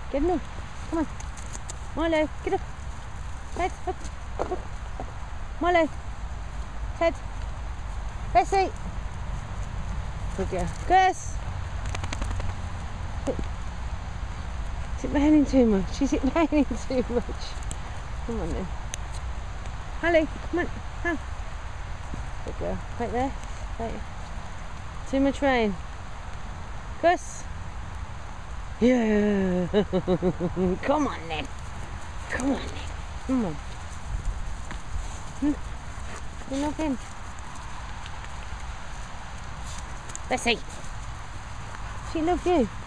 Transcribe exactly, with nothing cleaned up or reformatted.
Get in. Come on. Milo, get up. Head, up, up. Milo. Head. Bessie. Good girl. Gus. Is it raining too much? Is it raining too much? Come on then. Holly, come on. Come. Good girl. Right there. Right. Too much rain. Gus. Yeah. Come on then. Come on then. Come on. Hmm. You love him. Bessie. She loves you.